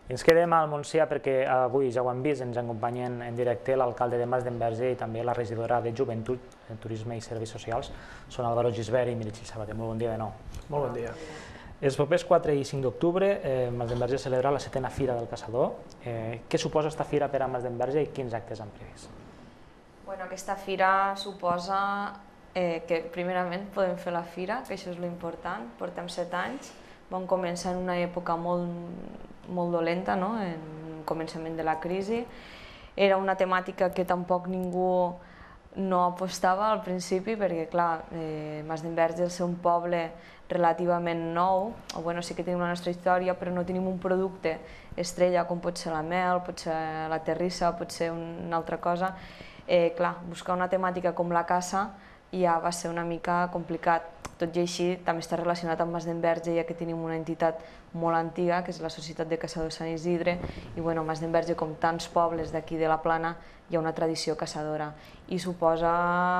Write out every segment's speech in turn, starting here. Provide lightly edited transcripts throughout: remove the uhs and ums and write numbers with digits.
Ens quedem al Montsià perquè avui, ja ho hem vist, ens acompanyen en directe l'alcalde de Masdenverge i també la regidora de Joventut, Turisme i Serveis Socials. Són Álvaro Gisbert i Meritxell Sabater. Molt bon dia de nou. Molt bon dia. Els propers 4 i 5 d'octubre, Masdenverge celebra la 7a Fira del Caçador. Què suposa aquesta fira per a Masdenverge i quins actes han previst? Aquesta fira suposa que primerament podem fer la fira, que això és l'important. Portem 7 anys, vam començar en una època molt dolenta, en el començament de la crisi. Era una temàtica que tampoc ningú no apostava al principi perquè, clar, Masdenverge és un poble relativament nou, sí que tenim la nostra història, però no tenim un producte estrella com pot ser la mel, pot ser la terrissa, pot ser una altra cosa. Clar, buscar una temàtica com la caça ja va ser una mica complicat. Tot i així, també està relacionat amb Masdenverge, ja que tenim una entitat molt antiga, que és la Societat de Caçadors Sant Isidre, i Masdenverge, com tants pobles d'aquí de la Plana, hi ha una tradició caçadora i suposa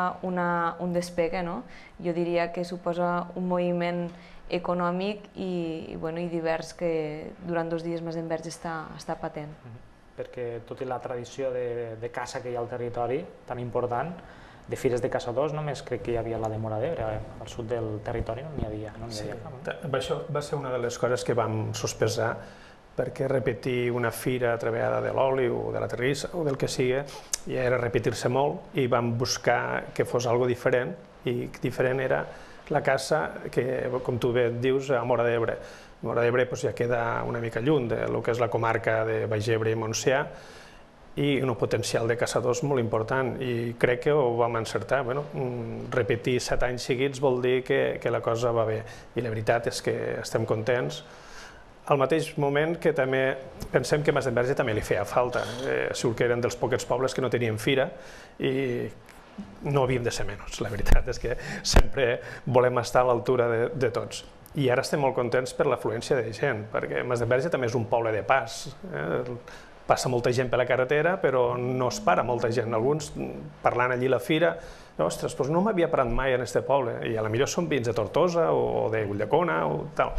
un despegue, no? Jo diria que suposa un moviment econòmic i divers que durant 2 dies Masdenverge està patent. Perquè tot i la tradició de caça que hi ha al territori, tan important, de fires de caçadors, només crec que hi havia la de Móra d'Ebre, al sud del territori no n'hi havia cap. Això va ser una de les coses que vam sospesar, perquè repetir una fira trebalada de l'oli o de la terrissa o del que sigui ja era repetir-se molt i vam buscar que fos algo diferent, i diferent era la caça que, com tu bé et dius, a Móra d'Ebre. Móra d'Ebre ja queda una mica lluny del que és la comarca de Baix Ebre i Montsià, i un potencial de caçadors molt important, i crec que ho vam encertar. Repetir 7 anys seguits vol dir que la cosa va bé, i la veritat és que estem contents. Al mateix moment que també pensem que a Masdenverge també li feia falta, segur que eren dels poquets pobles que no tenien fira, i no havíem de ser menys. La veritat és que sempre volem estar a l'altura de tots. I ara estem molt contents per l'afluència de gent, perquè Masdenverge també és un poble de pas. Passa molta gent per la carretera, però no es para molta gent. Alguns, parlant allí a la fira, ostres, doncs no m'havia parat mai en aquest poble, i potser són veïns de Tortosa o de Ulldecona o tal.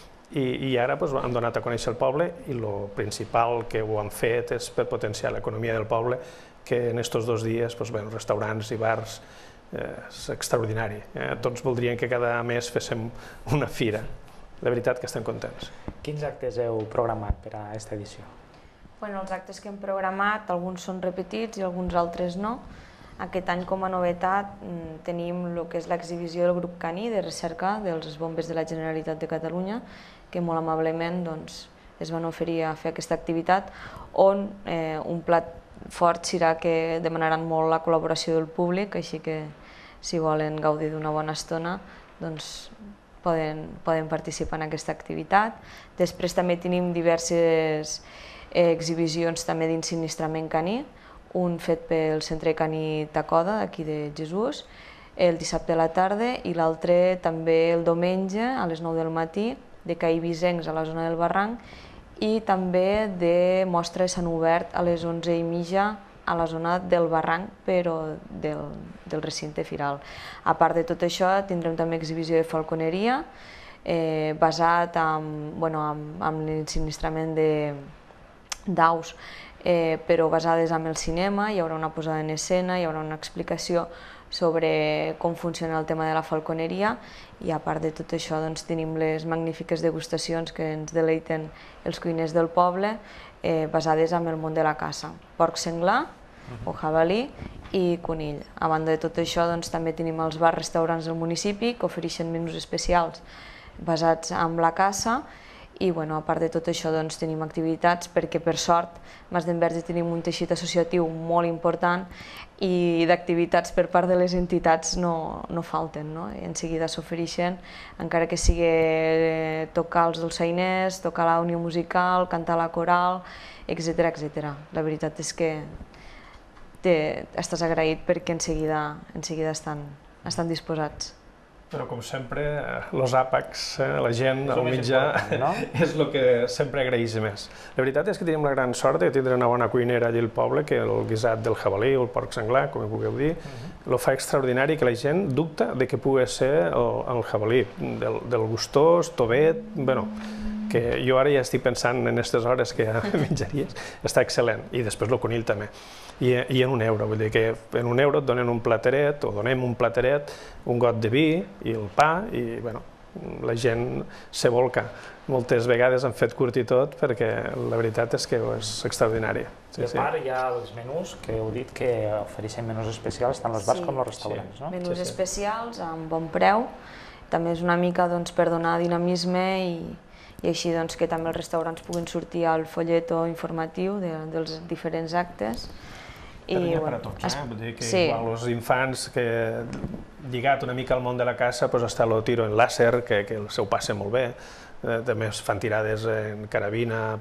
I ara han donat a conèixer el poble, i el principal que ho han fet és per potenciar l'economia del poble, que en aquests 2 dies, restaurants i bars, és extraordinari. Tots voldrien que cada mes féssim una fira. La veritat que estem contents. Quins actes heu programat per a aquesta edició? Els actes que hem programat, alguns són repetits i alguns altres no. Aquest any, com a novetat, tenim el que és l'exhibició del grup caní de recerca dels bombers de la Generalitat de Catalunya, que molt amablement es van oferir a fer aquesta activitat, on un plat fort serà que demanaran molt la col·laboració del públic, així que si volen gaudir d'una bona estona, poden participar en aquesta activitat. Després també tenim diverses exhibicions també d'ensinistrament caní, un fet pel Centre Caní Tacoda, d'aquí de Jesús, el dissabte a la tarda, i l'altre també el diumenge a les 9 del matí, de caïbisencs a la zona del barranc, i també de mostra de Sant Obert a les 11:30 a la zona del barranc, però del recinte firal. A part de tot això, tindrem també exhibició de falconeria, basat en l'ensinistrament d'aus, però basades en el cinema. Hi haurà una posada en escena, hi haurà una explicació sobre com funciona el tema de la falconeria, i a part de tot això tenim les magnífiques degustacions que ens deleiten els cuiners del poble, basades en el món de la caça: porc senglar o jabalí i conill. A banda de tot això també tenim els bars-restaurants del municipi que ofereixen menús especials basats en la caça. I a part de tot això tenim activitats, perquè per sort a Masdenverge tenim un teixit associatiu molt important, i d'activitats per part de les entitats no falten. En seguida s'ofereixen, encara que sigui tocar els dolçainers, tocar la unió musical, cantar la coral, etc. La veritat és que estàs agraït perquè en seguida estan disposats. Però, com sempre, els àpats, la gent, el mitjà, és el que sempre agraeix més. La veritat és que tenim la gran sort de tindre una bona cuinera allà al poble, que el guisat del jabalí o el porc senglar, com ho vulgueu dir, el fa extraordinari, que la gent dubta de que pugui ser el jabalí, del gustós, tovet, que jo ara ja estic pensant en aquestes hores que ja menjaries, està excel·lent, i després el conill també. I en €1, vull dir que en €1 et donen un plateret, o donem un plateret, un got de vi i el pa, i bueno, la gent se volca. Moltes vegades han fet curt i tot, perquè la veritat és que és extraordinari. I a part hi ha els menús, que heu dit que ofereixen menús especials tant als bars com als restaurants, no? Menús especials, amb bon preu. També és una mica per donar dinamisme i així que també els restaurants puguin sortir al folleto informatiu dels diferents actes. Però n'hi ha per a tots, vull dir que igual els infants que lligat una mica al món de la caça està el tiro en làser, que se ho passa molt bé, també es fan tirades en carabina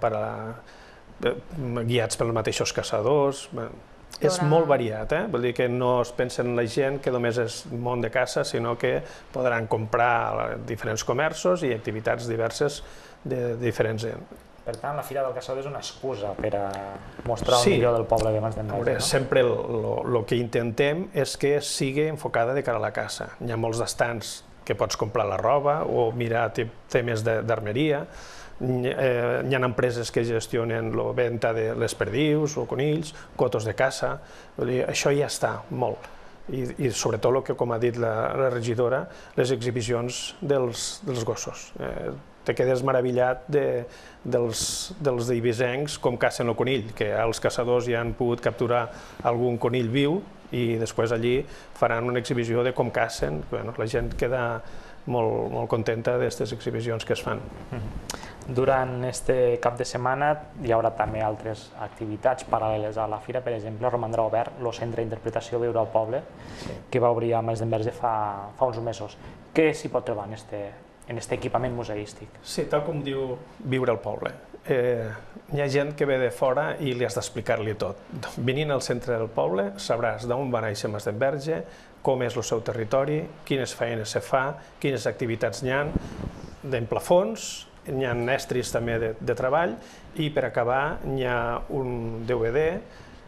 guiats pels mateixos caçadors. És molt variat, vull dir que no es pensa en la gent que només és món de caça, sinó que podran comprar a diferents comerços i activitats diverses de diferents gent. Per tant, la Fira del Caçador és una excusa per a mostrar el millor del poble de Mas d'en-Verge, no? Sempre el que intentem és que sigui enfocada de cara a la caça. Hi ha molts estants que pots comprar la roba o mirar temes d'armeria. Hi ha empreses que gestionen la venda de les perdius o conills, cotos de caça. Això ja està molt. I sobretot el que, com ha dit la regidora, les exhibicions dels gossos. Te quedes meravellat dels eivissencs com cacen el conill, que els caçadors ja han pogut capturar algun conill viu i després allí faran una exhibició de com cacen. La gent queda molt contenta d'aquestes exhibicions que es fan. Durant este cap de setmana hi haurà també altres activitats paral·leles a la fira. Per exemple, romandrà obert el Centre d'Interpretació Viure al Poble, que va obrir a Mas d'en-Verge fa uns mesos. Què s'hi pot trobar en aquest equipament museístic? Sí, tal com diu Viure al Poble. Hi ha gent que ve de fora i li has d'explicar-li tot. Venint al centre del poble sabràs d'on va néixer Mas d'en-Verge, com és el seu territori, quines feines se fa, quines activitats n'hi ha, en plafons, n'hi ha estris també de treball, i per acabar n'hi ha un DVD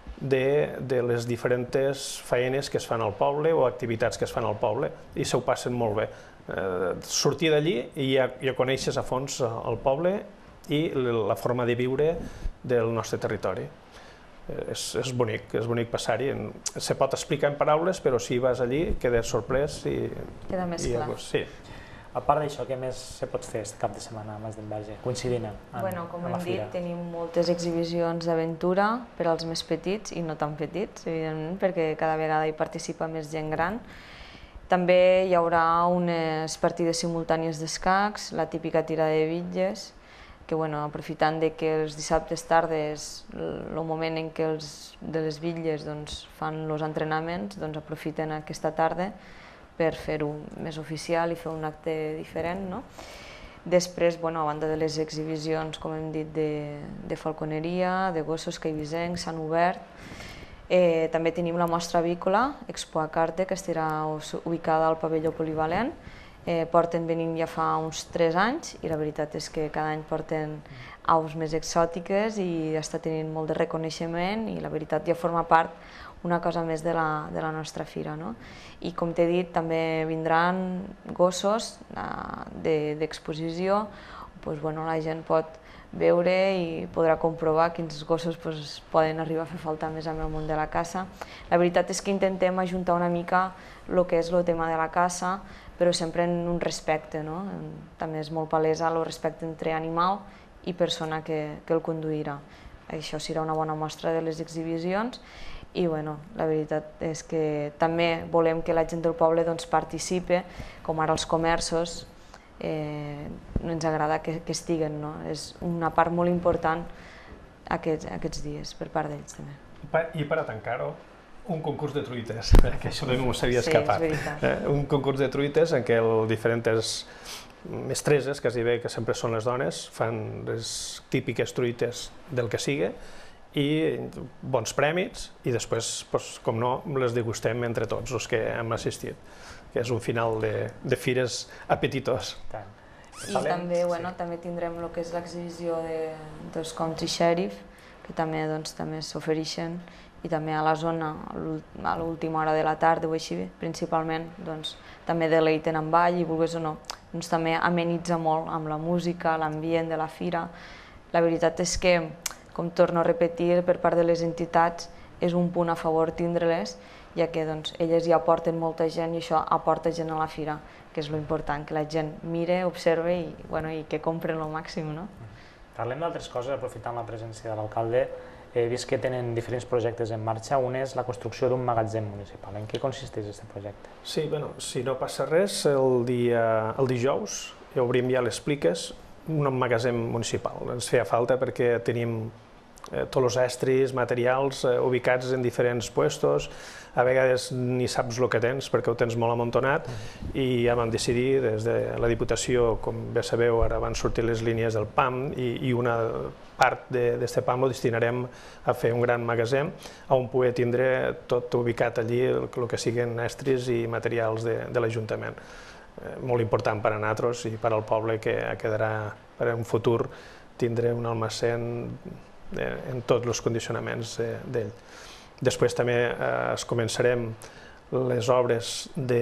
de les diferents feines que es fan al poble o activitats que es fan al poble, i se ho passen molt bé. Sortir d'allí i ja coneixes a fons el poble i la forma de viure del nostre territori. És bonic passar-hi. Se pot explicar en paraules, però si vas allí quedes sorprès i... Queda més clar. Sí. A part d'això, què més se pot fer aquest cap de setmana a Mas d'en-Verge, coincidint amb la fira? Com hem dit, tenim moltes exhibicions d'aventura per als més petits i no tan petits, evidentment, perquè cada vegada hi participa més gent gran. També hi haurà unes partides simultànies d'escacs, la típica tirada de bitlles, que aprofitant que els dissabtes tardes, el moment en què de les bitlles fan els entrenaments, aprofiten aquesta tarda per fer-ho més oficial i fer un acte diferent. Després, a banda de les exhibicions, com hem dit, de falconeria, de gossos que eivissencs s'han obert, també tenim la mostra avícola, Expo Acarte, que estarà ubicada al pavelló polivalent. Porten venint ja fa uns 3 anys i la veritat és que cada any porten aus més exòtiques i està tenint molt de reconeixement i la veritat ja forma part una cosa més de la nostra fira. I com t'he dit, també vindran gossos d'exposició, la gent pot veure i podrà comprovar quins gossos poden arribar a fer falta més en el món de la caça. La veritat és que intentem ajuntar una mica el que és el tema de la caça, però sempre en un respecte. També és molt palesa el respecte entre animal i persona que el conduirà. Això serà una bona mostra de les exhibicions i la veritat és que també volem que la gent del poble participe, com ara els comerços, ens agrada que estiguen. És una part molt important aquests dies per part d'ells també. I per a tancar-ho, un concurs de truites, que això també m'ho s'havia escapat. Sí, és veritat. Un concurs de truites en què les diferents mestreses, que es diu que sempre són les dones, fan les típiques truites del que sigui i bons prèmits i després, com no, les degustem entre tots els que hem assistit, que és un final de fires apetitós. I també tindrem el que és l'exhibició dels Country Sheriff, que també s'ofereixen i també a la zona a l'última hora de la tarda o així, principalment també deleiten amb ball i vulguis o no, doncs també amenitza molt amb la música, l'ambient de la fira. La veritat és que, com torno a repetir, per part de les entitats és un punt a favor tindre-les, ja que elles ja aporten molta gent i això aporta gent a la fira, que és l'important, que la gent mire, observe i que compren el màxim. Parlem d'altres coses, aprofitant la presència de l'alcalde. He vist que tenen diferents projectes en marxa. Un és la construcció d'un magatzem municipal. En què consisteix aquest projecte? Sí, si no passa res, el dijous ja obrim ja les pliques, un magatzem municipal. Ens feia falta perquè tenim tots els estris, materials ubicats en diferents puestos, a vegades ni saps el que tens perquè ho tens molt amuntonat i ja vam decidir des de la Diputació, com bé sabeu, ara van sortir les línies del PAM i una part d'aquest PAM ho destinarem a fer un gran magatzem on poder tindre tot ubicat allí el que siguin estris i materials de l'Ajuntament. Molt important per a nosaltres i per al poble que quedarà per a un futur tindre un almacén en tots els condicionaments d'ell. Després també es començarem les obres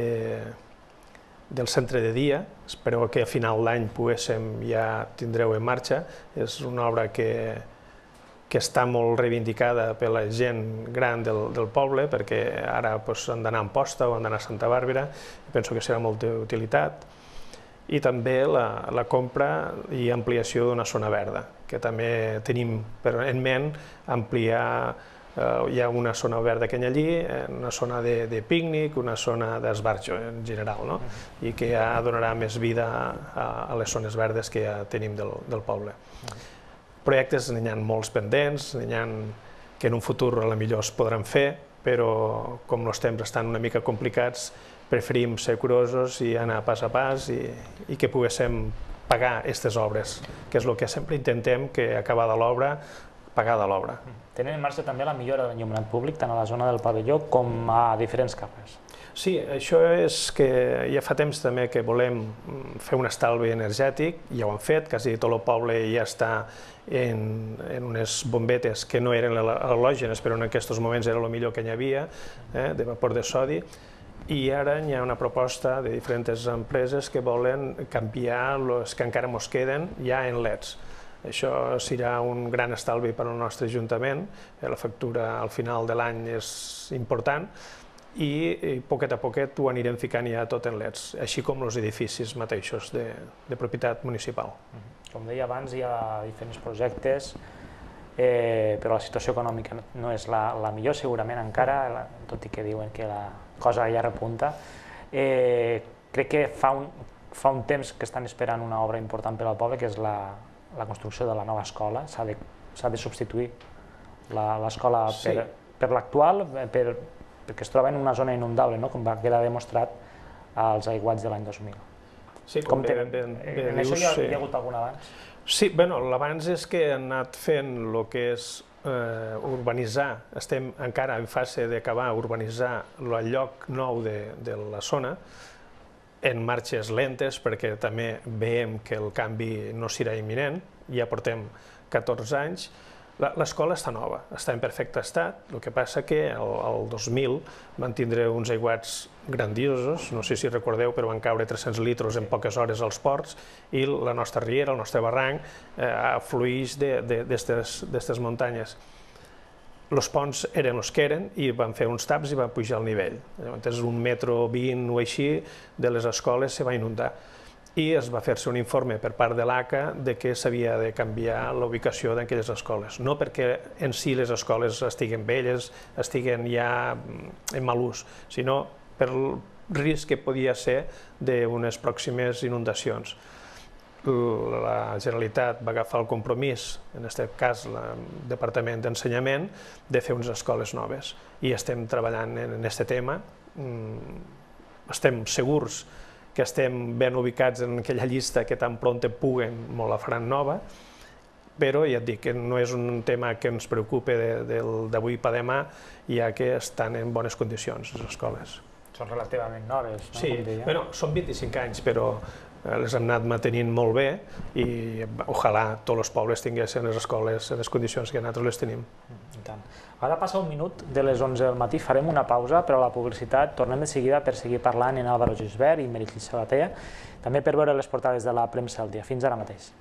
del centre de dia, espero que a final d'any ja tindreu en marxa. És una obra que està molt reivindicada per la gent gran del poble, perquè ara han d'anar a Amposta o han d'anar a Santa Bàrbara, i penso que serà molta utilitat. I també la compra i ampliació d'una zona verda, que també tenim en ment ampliar. Hi ha una zona verda que hi ha allí, una zona de pícnic, una zona d'esbarjo en general, i que ja donarà més vida a les zones verdes que ja tenim del poble. Projectes n'hi ha molts pendents, n'hi ha que en un futur potser es podran fer, però com els temps estan una mica complicats, preferim ser curosos i anar pas a pas i que poguéssim pagar aquestes obres, que és el que sempre intentem, que acabada l'obra, pagada l'obra. Tenen en marxa també la millora de l'enllumenat públic, tant a la zona del pavelló com a diferents carrers. Sí, això és que ja fa temps també que volem fer un estalvi energètic, ja ho hem fet, quasi tot el poble ja està en unes bombetes que no eren halògenes, però en aquests moments era el millor que hi havia, de vapor de sodi, i ara hi ha una proposta de diferents empreses que volen canviar els que encara ens queden ja en LEDs. Això serà un gran estalvi per al nostre Ajuntament, la factura al final de l'any és important i poquet a poquet ho anirem ficant ja tot en LEDs, així com els edificis mateixos de propietat municipal. Com deia abans, hi ha diferents projectes, però la situació econòmica no és la millor segurament encara, tot i que diuen que la cosa ja repunta. Crec que fa un temps que estan esperant una obra important per al poble, que és la construcció de la nova escola. S'ha de substituir l'escola per l'actual, perquè es troba en una zona inundable, com va quedar demostrat als aiguats de l'any 2000. Sí, com bé en això hi ha hagut algun avanç? Sí, l'abans és que han anat fent el que és urbanitzar, estem encara en fase d'acabar urbanitzar el lloc nou de la zona, en marxes lentes, perquè també veiem que el canvi no serà imminent, ja portem 14 anys. L'escola està nova, està en perfecte estat, el que passa que el 2000 van tindre uns aiguats grandiosos, no sé si recordeu, però van caure 300 litres en poques hores als ports i la nostra riera, el nostre barranc, flueix d'aquestes muntanyes. Els ponts eren els que eren i van fer uns taps i van pujar el nivell. Llavors, 1,20 m o així de les escoles se va inundar. I es va fer-se un informe per part de l'ACA que s'havia de canviar la ubicació d'aquelles escoles. No perquè en si les escoles estiguen velles, estiguen ja en mal ús, sinó per el risc que podia ser d'unes pròximes inundacions. La Generalitat va agafar el compromís, en aquest cas el Departament d'Ensenyament, de fer unes escoles noves i estem treballant en aquest tema. Estem segurs que estem ben ubicats en aquella llista que tan prompte puguen molt la faran nova, però ja et dic que no és un tema que ens preocupi d'avui per demà, ja que estan en bones condicions les escoles. Són relativament noves, no? Sí, són 25 anys, però les hem anat mantenint molt bé i ojalà tots els pobles tinguessin les escoles en les condicions que nosaltres les tenim. Ara passa un minut de les 11 del matí, farem una pausa per a la publicitat, tornem de seguida per seguir parlant en Álvaro Gisbert i Meritxell Sabater, també per veure les portades de la premsa del dia. Fins ara mateix.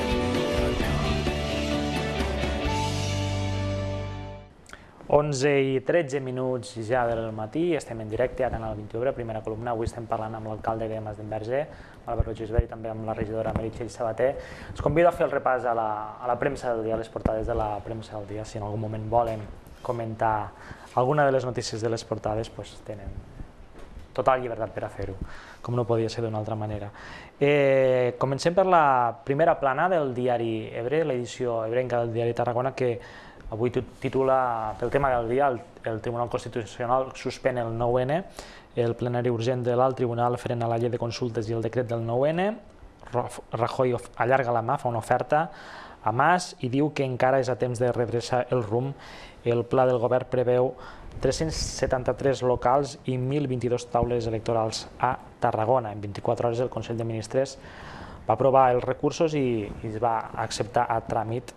11:13 ja del matí, estem en directe a Canal 21, primera columna. Avui estem parlant amb l'alcalde de Masdenverge, Álvaro Gisbert, i també amb la regidora Meritxell Sabater. Els convido a fer el repàs a la premsa del dia, a les portades de la premsa del dia. Si en algun moment volen comentar alguna de les notícies de les portades, tenen total llibertat per a fer-ho, com no podia ser d'una altra manera. Comencem per la primera plana del diari Ebre, l'edició ebrenca del diari Tarragona, que avui titula, pel tema del dia, el Tribunal Constitucional suspèn el 9N, el plenari urgent de l'alt tribunal frena la llei de consultes i el decret del 9N, Rajoy allarga la mà, fa una oferta a Mas i diu que encara és a temps de redreçar el rumb. El pla del govern preveu 373 locals i 1.022 taules electorals a Tarragona. En 24 hores el Consell de Ministres va aprovar els recursos i es va acceptar a tràmit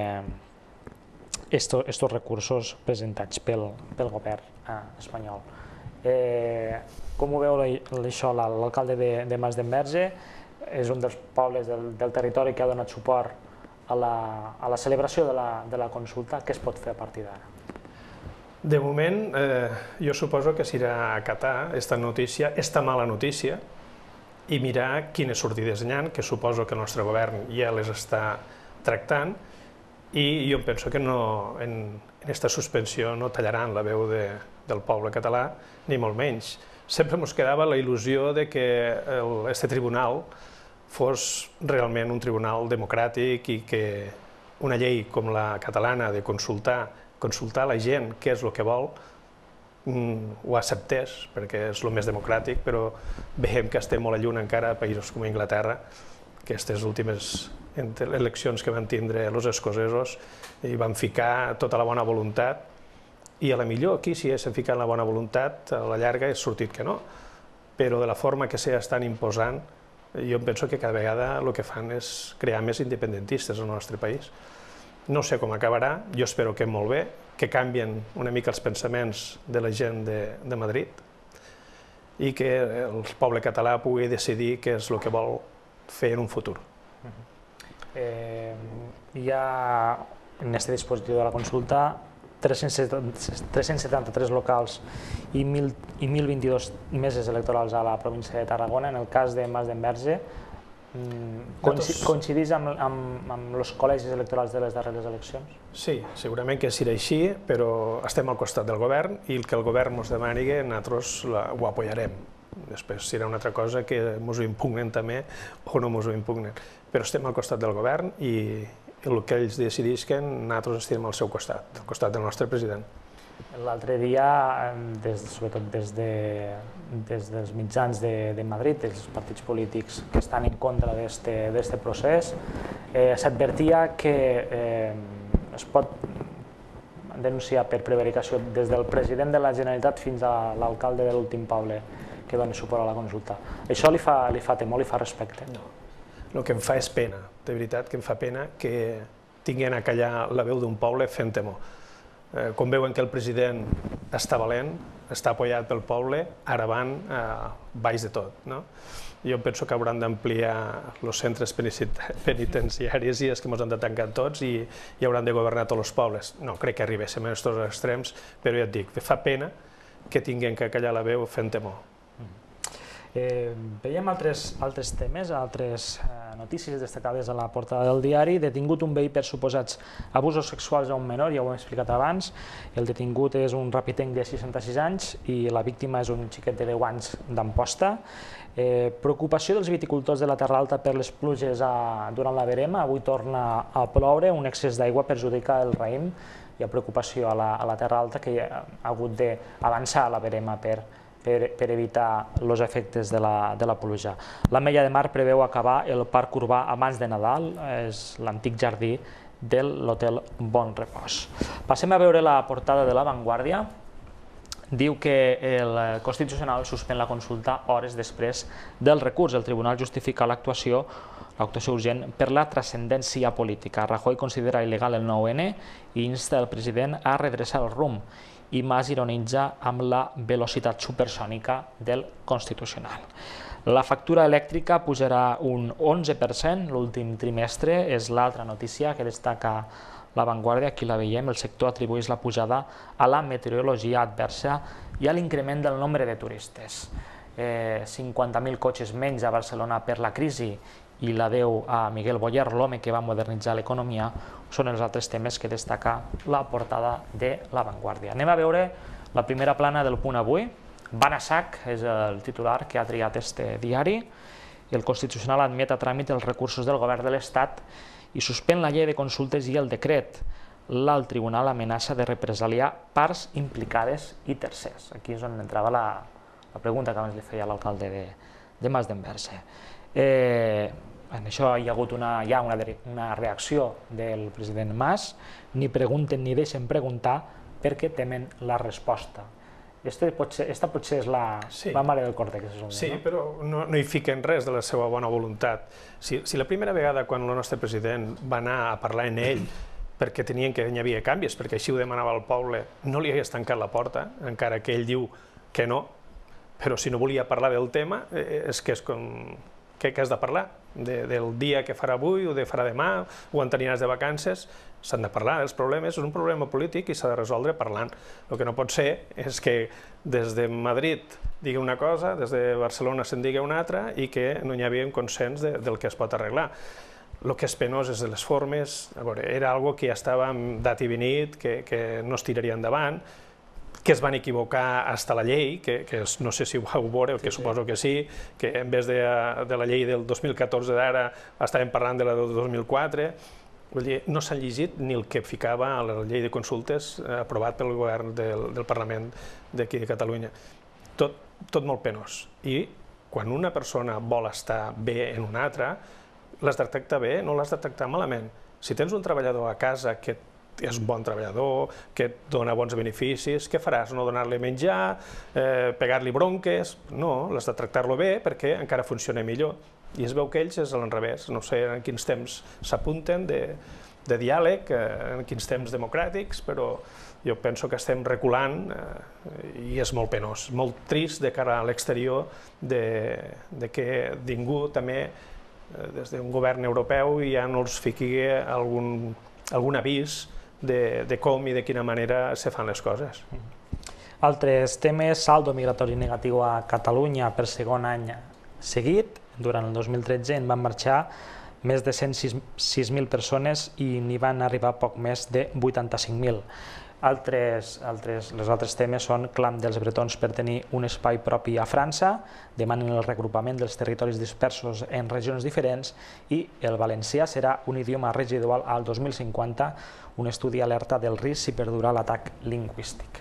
estos recursos presentats pel govern espanyol. Com ho veu això l'alcalde de Masdenverge? És un dels pobles del territori que ha donat suport a la celebració de la consulta. Què es pot fer a partir d'ara? De moment, jo suposo que s'irà a acatar aquesta notícia, aquesta mala notícia, i mirar quines sortides hi ha, que suposo que el nostre govern ja les està tractant, i jo penso que en aquesta suspensió no tallaran la veu del poble català, ni molt menys. Sempre ens quedava la il·lusió de que aquest tribunal fos realment un tribunal democràtic i que una llei com la catalana de consultar la gent què és el que vol, ho acceptés, perquè és el més democràtic, però veiem que estem molt lluny encara a països com Anglaterra, que aquestes últimes eleccions que van tindre els escocesos i van ficar tota la bona voluntat, i a la millor aquí si haguessin ficat la bona voluntat, a la llarga és sortit que no, però de la forma que s'estan imposant, jo penso que cada vegada el que fan és crear més independentistes al nostre país. No sé com acabarà, jo espero que molt bé, que canvien una mica els pensaments de la gent de Madrid i que el poble català pugui decidir què és el que vol fer en un futur. Hi ha en aquest dispositiu de la consulta 373 locals i 1.022 meses electorals a la província de Tarragona. En el cas de Masdenverge, coincideix amb els col·legis electorals de les darreres eleccions? Sí, segurament que serà així, però estem al costat del govern i el que el govern ens demani nosaltres ho apoyarem. Després serà una altra cosa que ens ho impugnen també o no ens ho impugnen. Però estem al costat del govern i el que ells decidisquen, nosaltres estem al seu costat, al costat del nostre president. L'altre dia, sobretot des dels mitjans de Madrid, dels partits polítics que estan en contra d'aquest procés, s'advertia que es pot denunciar per prevaricació des del president de la Generalitat fins a l'alcalde de l'últim poble que doni suport a la consulta. Això li fa temor, li fa respecte? No. El que em fa és pena, de veritat que em fa pena que tinguin a callar la veu d'un poble fent temor. Com veuen que el president està valent, està apoyat pel poble, ara van baix de tot. Jo penso que hauran d'ampliar els centres penitenciaris i és que ens han de tancar tots i hauran de governar tots els pobles. No crec que arribéssim a aquests extrems, però ja et dic, fa pena que tinguin que callar la veu fent temor. Veiem altres temes, altres notícies destacades a la portada del diari. Detingut un veí per suposats abusos sexuals a un menor, ja ho hem explicat abans. El detingut és un rapitenc de 66 anys i la víctima és un xiquet de 10 anys d'Amposta. Preocupació dels viticultors de la Terra Alta per les pluges durant la verema. Avui torna a ploure, un excés d'aigua perjudica el raïm. Hi ha preocupació a la Terra Alta que ha hagut d'avançar la verema per evitar els efectes de la pluja. L'Ametlla de Mar preveu acabar el parc urbà abans de Nadal, és l'antic jardí de l'hotel Bon Repòs. Passem a veure la portada de La Vanguardia. diu que el Constitucional suspèn la consulta hores després del recurs. El Tribunal justifica l'actuació urgent per la transcendència política. Rajoy considera il·legal el 9N i insta el president a redreçar el rumb. I Mas ironitza amb la velocitat supersònica del Constitucional. La factura elèctrica pujarà un 11% l'últim trimestre, és l'altra notícia que destaca La Vanguardia. Aquí la veiem, el sector atribueix la pujada a la meteorologia adversa i a l'increment del nombre de turistes. 50.000 cotxes menys a Barcelona per la crisi i la deu a Miguel Boyer, l'home que va modernitzar l'economia, són els altres temes que destaca la portada de La Vanguardia. Anem a veure la primera plana del Punt Avui. Van a sac és el titular que ha triat este diari. El Constitucional admet a tràmit els recursos del govern de l'Estat i suspèn la llei de consultes i el decret. L'alt tribunal amenaça de represaliar parts implicades i tercers. Aquí és on entrava la pregunta que abans li feia l'alcalde de Masdenverge. En això hi ha hagut una reacció del president Mas. Ni pregunten ni deixen preguntar perquè temen la resposta. Esta potser és la mare del còrtex. Sí, però no hi fiquen res de la seva bona voluntat. Si la primera vegada quan el nostre president va anar a parlar en ell perquè tenien que hi havia canvis, perquè així ho demanava el poble, no li hagués tancat la porta, encara que ell diu que no, però si no volia parlar del tema, és que és com... Què has de parlar? Del dia que farà avui o farà demà, o en teniràs de vacances? S'han de parlar dels problemes, és un problema polític i s'ha de resoldre parlant. El que no pot ser és que des de Madrid digui una cosa, des de Barcelona se'n digui una altra i que no hi havia un consens del que es pot arreglar. El que és penós és de les formes, era algo que ja estava dat i venit, que no es tiraria endavant, que es van equivocar fins a la llei, que no sé si ho vau veure, que suposo que sí, que en vez de la llei del 2014 d'ara estàvem parlant de la del 2004, no s'han llegit ni el que ficava a la llei de consultes aprovat pel govern del Parlament d'aquí de Catalunya. Tot molt penós. I quan una persona vol estar bé en una altra, l'has de tractar bé, no l'has de tractar malament. Si tens un treballador a casa que és un bon treballador, que et dona bons beneficis, què faràs? No donar-li menjar, pegar-li bronques? No, l'has de tractar-lo bé perquè encara funciona millor. I es veu que ells és a l'enrevés, no sé en quins temps s'apunten de diàleg, en quins temps democràtics, però jo penso que estem reculant i és molt penós, molt trist de cara a l'exterior de que ningú també, des d'un govern europeu, ja no els fiqui algun avís de com i de quina manera se fan les coses. Altres temes: saldo migratori negatiu a Catalunya per segon any seguit. Durant el 2013 en van marxar més de 106.000 persones i n'hi van arribar poc més de 85.000. Els altres temes són clam dels bretons per tenir un espai propi a França, demanen el regrupament dels territoris dispersos en regions diferents i el valencià serà un idioma residual al 2050, un estudi alerta del risc si perdura l'atac lingüístic.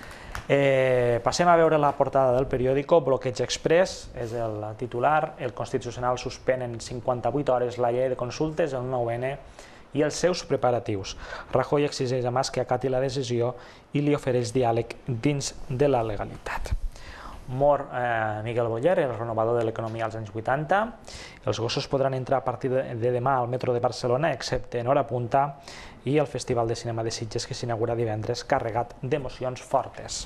Passem a veure la portada del periòdico. Bloqueig express és el titular. El Constitucional suspèn en 58 hores la llei de consultes, el 9N i els seus preparatius. Rajoy exigeix a Mas que acati la decisió i li ofereix diàleg dins de la legalitat. Mor Miguel Boyer, el renovador de l'economia als anys 80. Els gossos podran entrar a partir de demà al metro de Barcelona, excepte en hora punta, i el Festival de Cinema de Sitges, que s'inaugura divendres, carregat d'emocions fortes.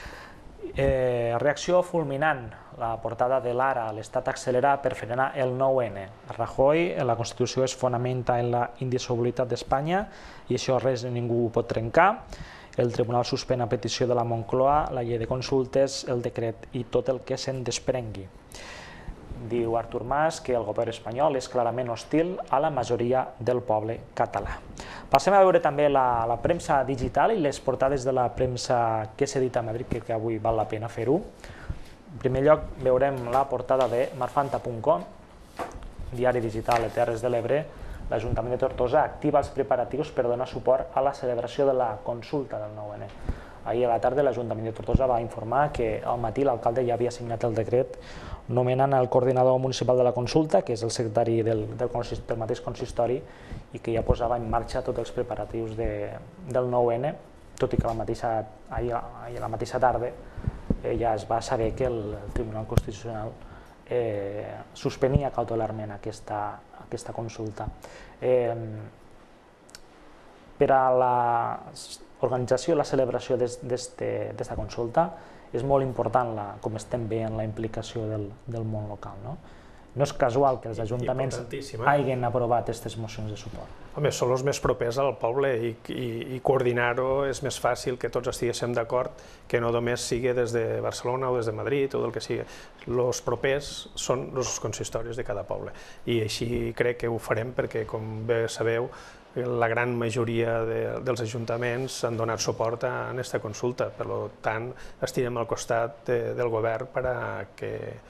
Reacció fulminant, la portada de l'Ara: l'Estat accelera per frenar el 9N. Rajoy: la Constitució es fonamenta en la indissolubilitat d'Espanya i això res ni ningú ho pot trencar. El Tribunal suspèn a petició de la Moncloa la llei de consultes, el decret i tot el que se'n desprengui. Diu Artur Mas que el govern espanyol és clarament hostil a la majoria del poble català. Passem a veure també la premsa digital i les portades de la premsa que s'edita a Madrid, que avui val la pena fer-ho. En primer lloc veurem la portada de marfanta.com, diari digital de Terres de l'Ebre. L'Ajuntament de Tortosa activa els preparatius per donar suport a la celebració de la consulta del 9N. Ahir a la tarda l'Ajuntament de Tortosa va informar que al matí l'alcalde ja havia signat el decret nomenant el coordinador municipal de la consulta, que és el secretari del mateix consistori, i que ja posava en marxa tots els preparatius del 9N tot i que ahir a la mateixa tarda ja es va saber que el Tribunal Constitucional suspenia cautelarment aquesta consulta. Per a l'organització i la celebració d'esta consulta és molt important, com estem veient, la implicació del món local. No és casual que els ajuntaments hagin aprovat aquestes mocions de suport. Home, són els més propers al poble i coordinar-ho és més fàcil que tots estiguéssim d'acord que no només sigui des de Barcelona o des de Madrid o del que sigui. Els propers són els consistoris de cada poble i així crec que ho farem perquè, com bé sabeu, la gran majoria dels ajuntaments han donat suport a aquesta consulta. Per tant, estirem al costat del govern perquè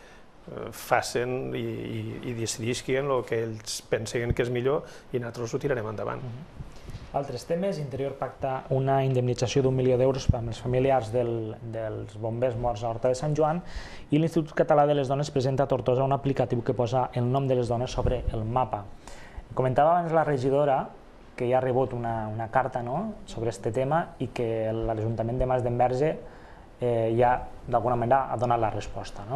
facin i decidisquen el que ells pensen que és millor i nosaltres ho tirarem endavant. Altres temes: Interior pacta una indemnització d'1 milió d'euros amb els familiars dels bombers morts a Horta de Sant Joan i l'Institut Català de les Dones presenta a Tortosa un aplicatiu que posa el nom de les dones sobre el mapa. Comentava abans la regidora que ja ha rebut una carta sobre aquest tema i que l'Ajuntament de Mas d'Enverge ja d'alguna manera ha donat la resposta.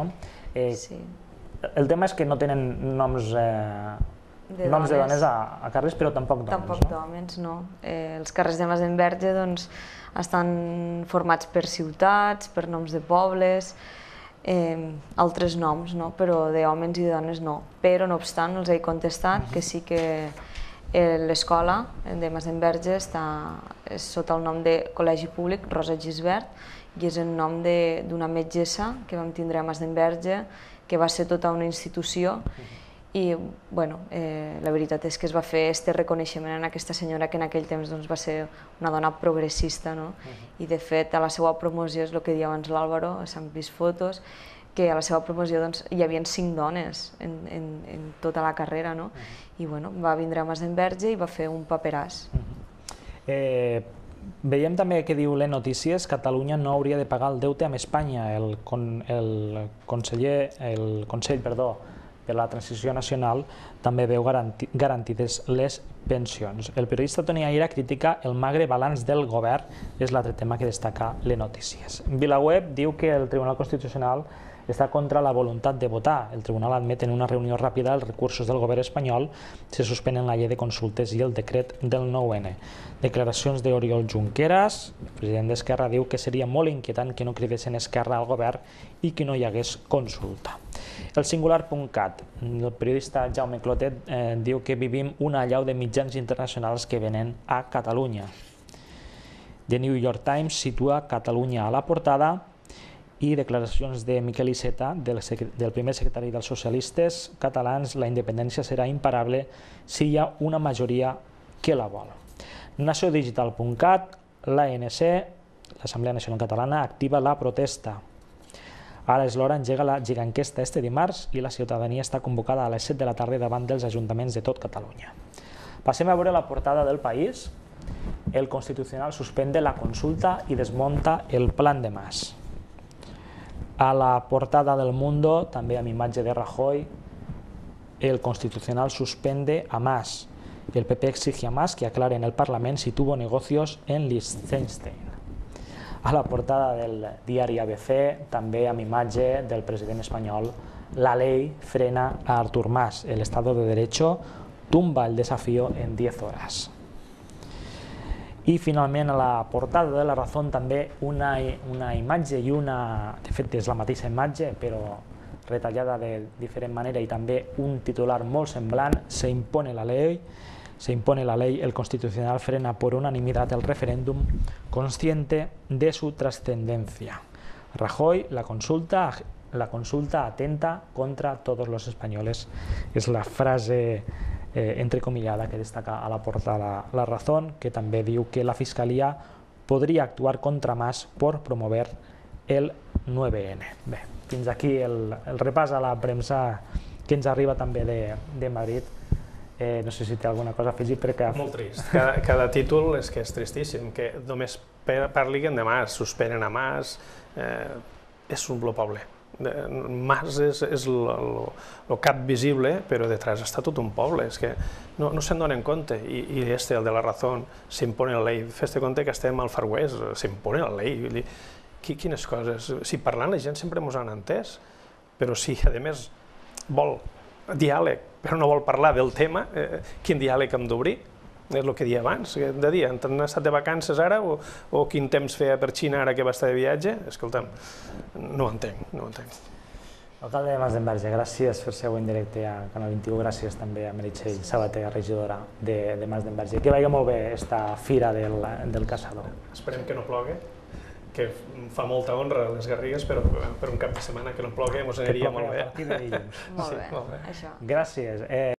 El tema és que no tenen noms de dones a carrers, però tampoc d'homes. Tampoc d'homes, no. Els carrers de Mas d'Enverge estan formats per ciutats, per noms de pobles, altres noms, però d'homes i de dones no. Però, no obstant, els he contestat que sí que l'escola de Mas d'Enverge està sota el nom de Col·legi Públic Rosa Gisbert i és el nom d'una metgessa que vam tindre a Mas d'Enverge, que va ser tota una institució i la veritat és que es va fer aquest reconeixement a aquesta senyora que en aquell temps va ser una dona progressista i de fet a la seva promoció, és el que deia abans l'Àlvaro, s'han vist fotos, que a la seva promoció hi havia 5 dones en tota la carrera i va vindre a Mas d'Enverge i va fer un paperàs. Veiem també que diu les notícies que Catalunya no hauria de pagar el deute amb Espanya. El Consell per la Transició Nacional també veu garantides les pensions. El periodista Toni Aira critica el magre balanç del govern, és l'altre tema que destaca les notícies. VilaWeb diu que el Tribunal Constitucional està contra la voluntat de votar. El tribunal admet en una reunió ràpida els recursos del govern espanyol, se suspenen la llei de consultes i el decret del 9N. Declaracions d'Oriol Junqueras, el president d'Esquerra, diu que seria molt inquietant que no cridessin Esquerra al govern i que no hi hagués consulta. El Singular.cat, el periodista Jaume Clotet diu que vivim una allau de mitjans internacionals que venen a Catalunya. The New York Times situa Catalunya a la portada i declaracions de Miquel Iceta, del primer secretari dels socialistes catalans: la independència serà imparable si hi ha una majoria que la vol. Naciodigital.cat, l'ANC, l'Assemblea Nacional Catalana, activa la protesta. Ara és l'hora, engega la giganquesta este dimarts i la ciutadania està convocada a les 7 de la tarda davant dels ajuntaments de tot Catalunya. Passem a veure la portada del País. El Constitucional suspende la consulta i desmunta el plan de Mas. A la portada del Mundo, també amb imatge de Rajoy, el Constitucional suspende a Mas. El PP exige a Mas que aclare en el Parlament si tuvo negocios en Liechtenstein. A la portada del diari ABC, també amb imatge del president espanyol, la ley frena a Artur Mas. El Estado de Derecho tumba el desafío en 10 horas. I finalment a la portada de La Razón també una imatge i de fet és la mateixa imatge però retallada de diferent manera i també un titular molt semblant: se impone la ley, el Constitucional frena por unanimidad el referéndum consciente de su trascendencia. Rajoy, la consulta atenta contra todos los españoles. És la frase entrecomillada que destaca a la portada La Razón, que també diu que la Fiscalia podria actuar contra Mas por promover el 9N. Bé, fins aquí el repàs a la premsa que ens arriba també de Madrid. No sé si té alguna cosa a afegir perquè... Molt trist. Cada títol és que és tristíssim, que només parlin de Mas, suspenen a Mas, és un blo poble. Mas és el cap visible, però detrás està tot un poble, és que no se'n donen compte. I el de la Razón, s'impone la llei. Fes-te compte que estem al Far West, s'impone la llei. Quines coses. Si parlant la gent sempre ens han entès, però si a més vol diàleg, però no vol parlar del tema, quin diàleg hem d'obrir? És el que deia abans, hem de dir, han estat de vacances ara o quin temps feia per Xina ara que va estar de viatge? Escolta'm, no ho entenc, no ho entenc. Alcalde de Mas d'Enverge, gràcies per ser avui en directe a Canal 21, gràcies també a Meritxell Sabater, regidora de Mas d'Enverge. Que vagi molt bé esta fira del caçador. Esperem que no plogui, que fa molta honra a les Garrigues, però per un cap de setmana que no plogui ens aniria molt bé. Molt bé, això. Gràcies.